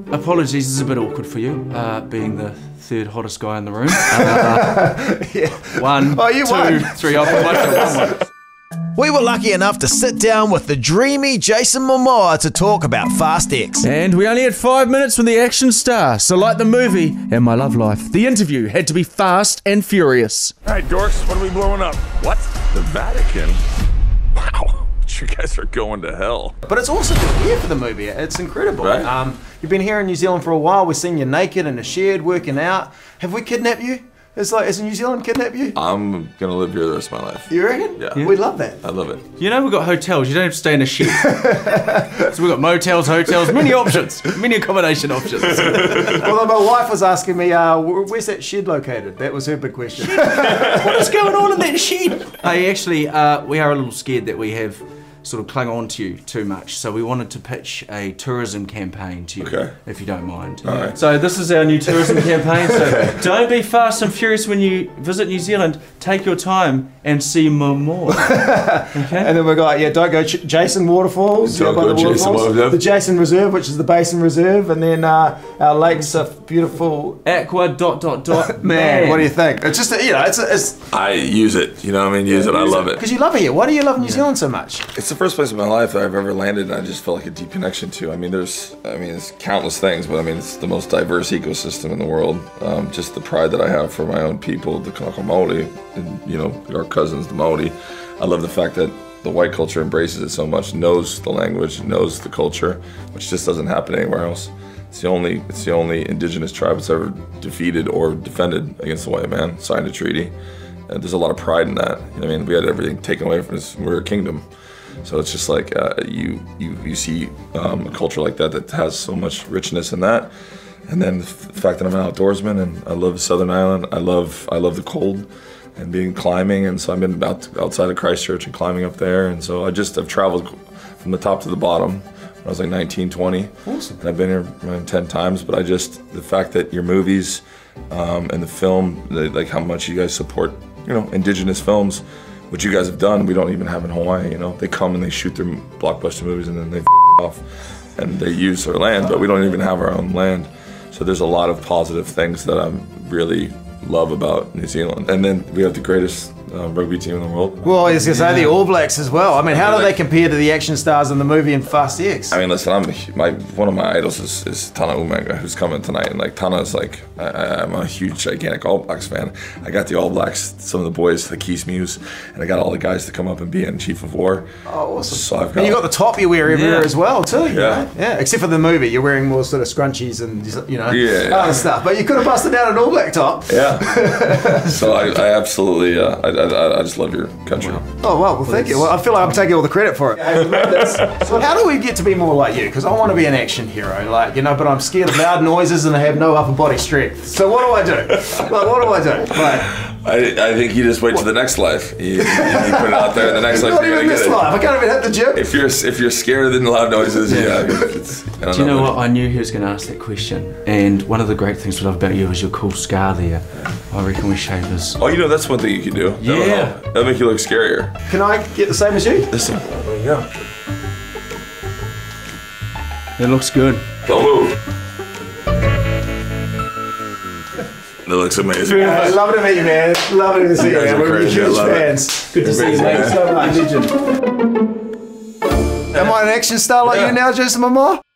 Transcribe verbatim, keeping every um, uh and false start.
apologies, this is a bit awkward for you, uh, being the third hottest guy in the room. Uh, yeah. One, oh, you two, won. three, I'll put one, one. We were lucky enough to sit down with the dreamy Jason Momoa to talk about FastX. And we only had five minutes with the action star, so like the movie and my love life, the interview had to be fast and furious. All right, dorks, what are we blowing up? What? The Vatican? Wow, you guys are going to hell. But it's also been here for the movie. It's incredible. Right. Um, you've been here in New Zealand for a while. We've seen you naked in a shed working out. Have we kidnapped you? It's like, has New Zealand kidnapped you? I'm gonna live here the rest of my life. You reckon? Yeah. yeah. We love that. I love it. You know we've got hotels, you don't have to stay in a shed. So we've got motels, hotels, many options, many accommodation options. Well, my wife was asking me, uh, where's that shed located? That was her big question. What is going on in that shed? Hey, actually, uh, we are a little scared that we have sort of clung on to you too much, so we wanted to pitch a tourism campaign to you, okay. if you don't mind. All right. So this is our new tourism campaign, so don't be fast and furious when you visit New Zealand. Take your time and see more. Okay? And then we got, yeah, don't go Ch Jason Waterfalls. Don't yeah, go the Jason waterfalls. Waterfalls. The Jason Reserve, which is the Basin Reserve, and then uh, our lakes are beautiful. Aqua dot dot dot. Man, Man, what do you think? It's just, a, you know, it's, a, it's... I use it, you know what I mean? Use yeah, it, I love it. Because you love it here. Why do you love New yeah. Zealand so much? It's the first place in my life that I've ever landed and I just felt like a deep connection to. I mean, there's, I mean, it's countless things, but I mean, it's the most diverse ecosystem in the world. Um, just the pride that I have for my own people, the Kanaka Maori, and, you know, our cousins, the Maori. I love the fact that the white culture embraces it so much, knows the language, knows the culture, which just doesn't happen anywhere else. It's the only, it's the only indigenous tribe that's ever defeated or defended against the white man, signed a treaty. And there's a lot of pride in that. You know, I mean, we had everything taken away from us. We're a kingdom. So it's just like uh, you, you, you see um, a culture like that that has so much richness in that. And then the fact that I'm an outdoorsman and I love Southern Island. I love, I love the cold and being climbing. And so I've been out, outside of Christchurch and climbing up there. And so I just have traveled from the top to the bottom when I was like nineteen, twenty. Awesome. And I've been here around ten times, but I just, the fact that your movies um, and the film, the, like how much you guys support, you know, indigenous films, what you guys have done, we don't even have in Hawaii, you know? They come and they shoot their blockbuster movies and then they f off and they use our land, but we don't even have our own land. So there's a lot of positive things that I really love about New Zealand. And then we have the greatest uh, rugby team in the world. Well, I was going to say the All Blacks as well. I mean, how I mean, do like, they compare to the action stars in the movie in FastX? I mean, listen, I'm a, my one of my idols is, is Tana Umaga, who's coming tonight, and like Tana's like, I, I'm a huge, gigantic All Blacks fan. I got the All Blacks, some of the boys, the Keys Muse, and I got all the guys to come up and be in Chief of War. Oh, awesome! So I've got, and you got the top you wear everywhere yeah. as well, too. You yeah, know? yeah. Except for the movie, you're wearing more sort of scrunchies and you know yeah, yeah. other stuff. But you could have busted out an All Black top. Yeah. So I, I absolutely, uh, I, I, I just love your country. Wow. Oh well, well, thank you. Well, I feel like I'm taking all the credit for it. So how do we get to be more like you? Because I want to be an action hero, like you know, but I'm scared of loud noises and I have no upper body strength. So what do I do? Like, what do I do? Like, I, I think you just wait to the next life. You, you, you put it out there in the next life. Not you're even gonna this get life. it. I can't even hit the gym. If you're if you're scared of the loud noises, yeah. yeah it's, I don't do you know, know what? I knew he was going to ask that question. And one of the great things I love about you is your cool scar there. I reckon we shave his. Oh, you know that's one thing you can do. Yeah. That'll, that'll make you look scarier. Can I get the same as you? Listen. There you go. It looks good. Don't move. That looks amazing. Yeah, I love to meet you, man. Lovely to see you, man. We're huge fans. Good to see you, mate. So much. Am I an action star like yeah. you now, Jason Momoa?